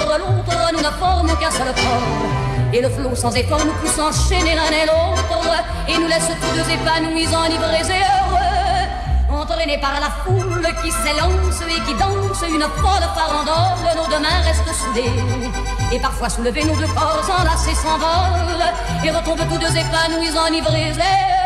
de l'autre, nous ne formons qu'un seul corps. Et le flot sans effort nous pousse enchaîner l'un et l'autre, et nous laisse tous deux épanouis, enivrés et heureux. Entraînés par la foule qui s'élance et qui danse une folle farandole, nos deux mains restent soudées. Et parfois soulevés, nos deux corps enlacés s'envolent, et retombent tous deux épanouis, enivrés et heureux.